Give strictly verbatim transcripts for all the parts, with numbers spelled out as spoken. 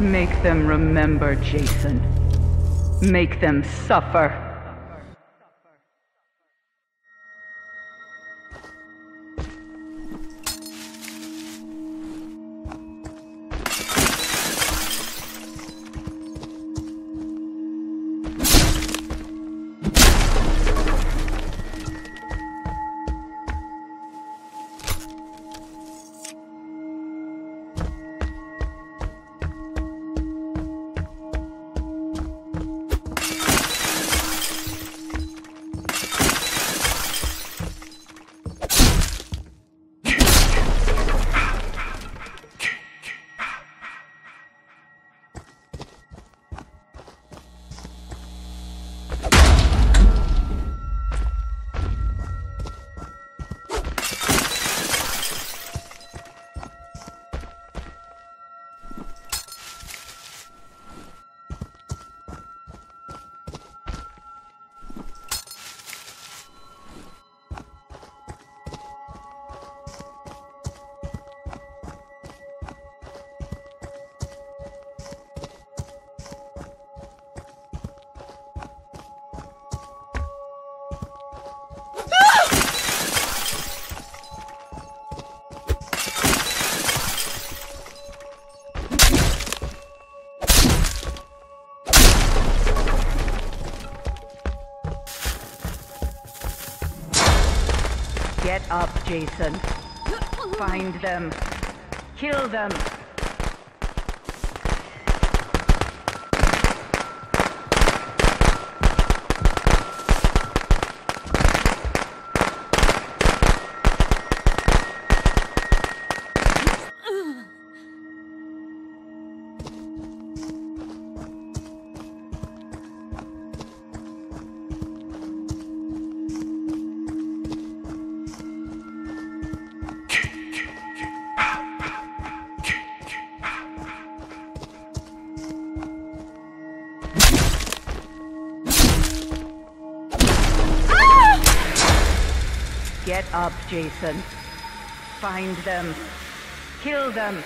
Make them remember, Jason. Make them suffer. Get up, Jason. Find them. Kill them. Get up, Jason. Find them. Kill them.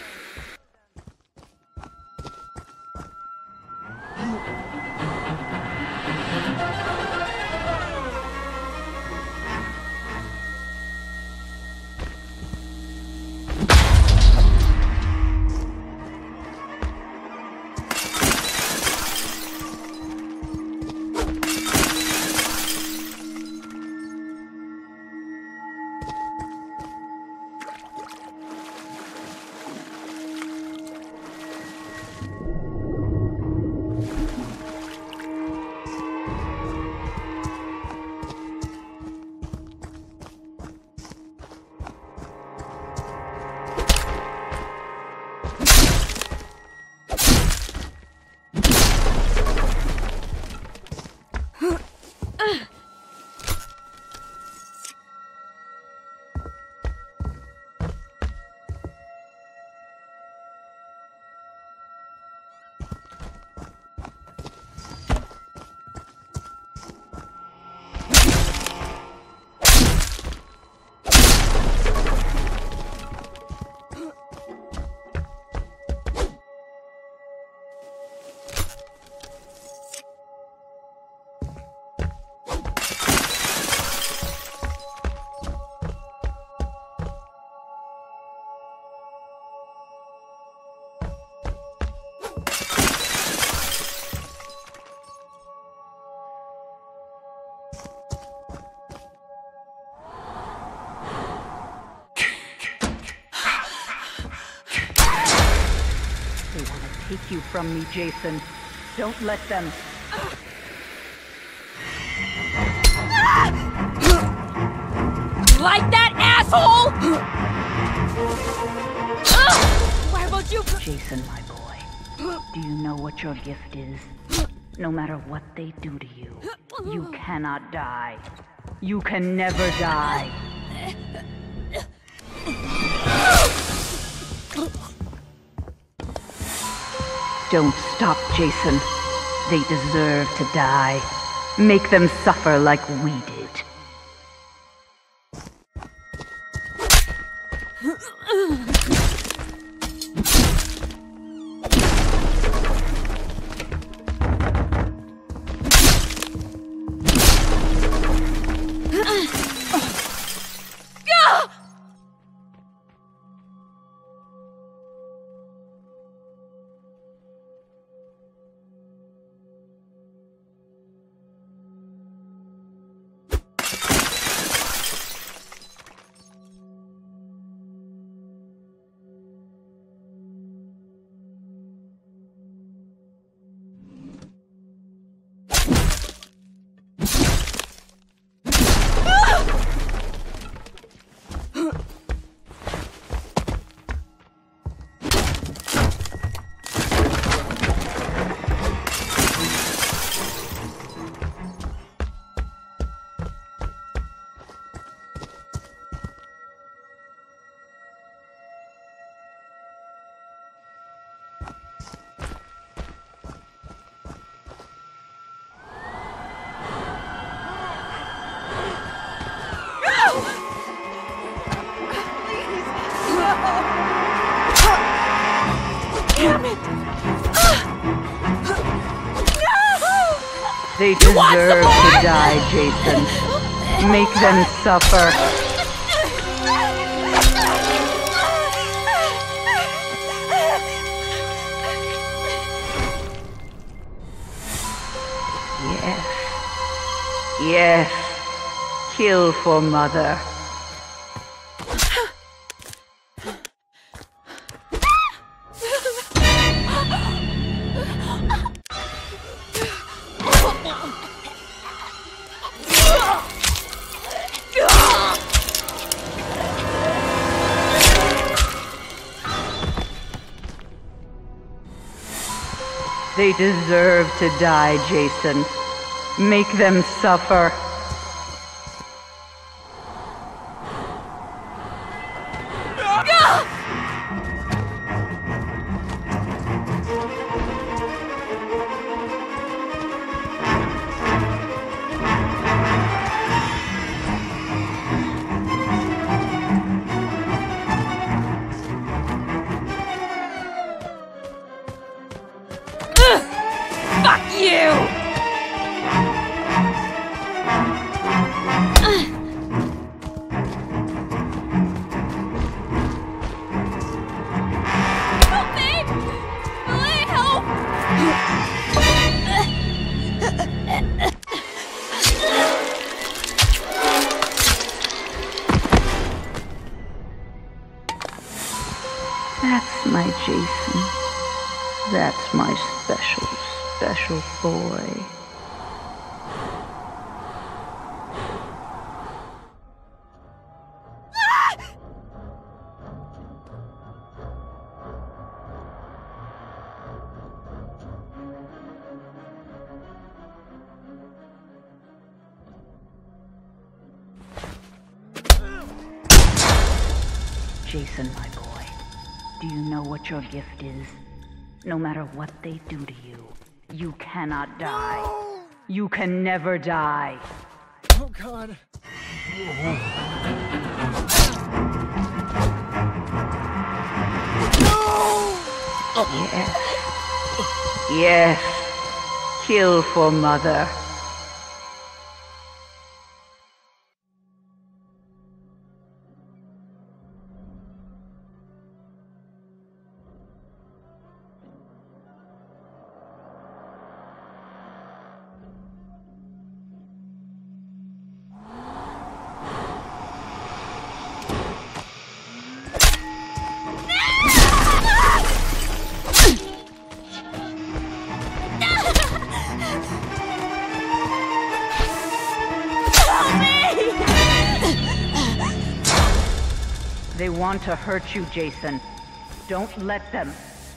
They want to take you from me, Jason. Don't let them. Like that, asshole! Why won't you... Jason, my boy, do you know what your gift is? No matter what they do to you, you cannot die. You can never die. Don't stop, Jason. They deserve to die. Make them suffer like we did. They You want some deserve more? to die, Jason. Make them suffer. Yes. Yes. Kill for Mother. They deserve to die, Jason. Make them suffer. Fuck you! Help me! Please help! That's my Jason. That's my special, special boy. Jason, my boy, do you know what your gift is? No matter what they do to you, you cannot die. No! You can never die. Oh, God. No! Yes. Yes. Kill for Mother. They want to hurt you, Jason. Don't let them.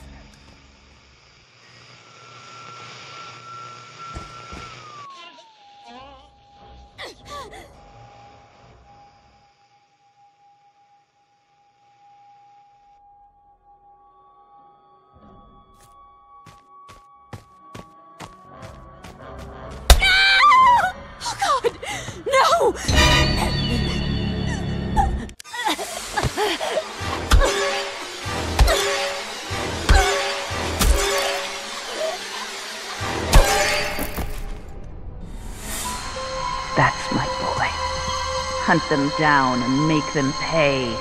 Oh God! No! That's my boy. Hunt them down and make them pay.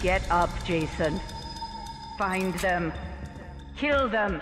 Get up, Jason. Find them. Kill them.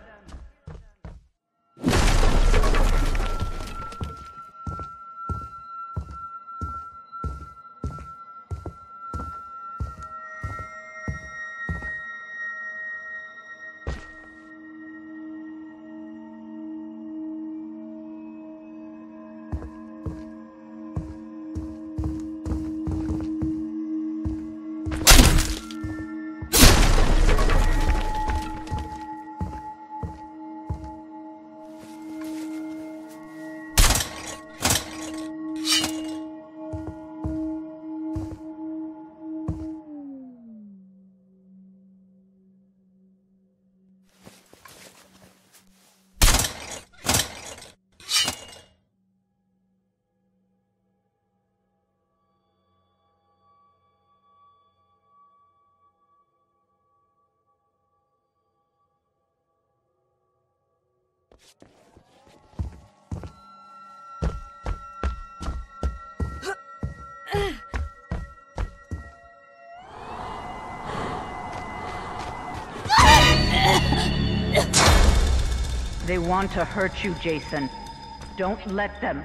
They want to hurt you, Jason. Don't let them.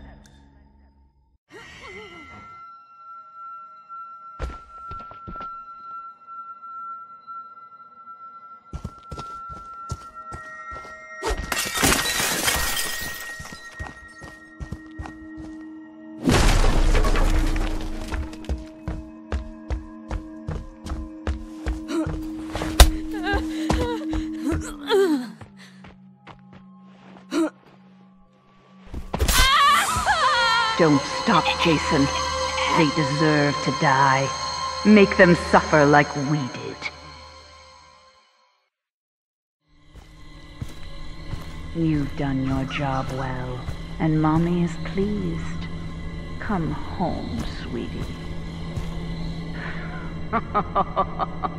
Don't stop, Jason. They deserve to die. Make them suffer like we did. You've done your job well, and Mommy is pleased. Come home, sweetie.